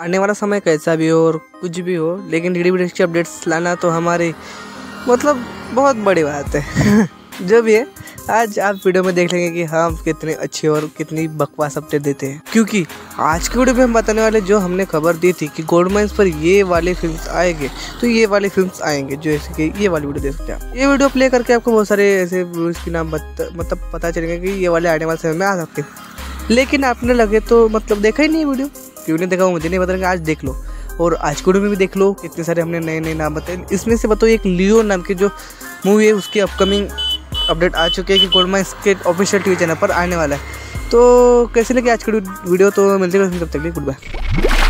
आने वाला समय कैसा भी हो और कुछ भी हो, लेकिन DDBDX की अपडेट्स लाना तो हमारी मतलब बहुत बड़ी बात है। जो भी है, आज आप वीडियो में देख लेंगे कि हम कितने अच्छे और कितनी बकवास अपडेट देते हैं। क्योंकि आज की वीडियो में हम बताने वाले, जो हमने खबर दी थी कि गोल्ड माइंस पर ये वाले फिल्म्स आएंगे, तो ये वाले फिल्म्स आएंगे, जो ऐसे कि ये वाली वीडियो देख सकते हैं। ये वीडियो प्ले करके आपको बहुत सारे ऐसे उसके नाम मतलब पता चलेगा कि ये वाले आने वाले समय में आ सकते हैं। लेकिन आपने लगे तो मतलब देखा ही नहीं वीडियो, क्यों नहीं देखा मुझे नहीं बताएंगे, आज देख लो। और आज की वीडियो में भी देख लो, कितने सारे हमने नए नए नाम बताए। इसमें से बताओ, एक लियो नाम की जो मूवी है उसकी अपकमिंग अपडेट आ चुकी है कि गोल्ड माइंस के ऑफिशियल टीवी चैनल पर आने वाला है। तो कैसे लगे आज की वीडियो, तो मिलते हैं तब तक के लिए, गुड बाय।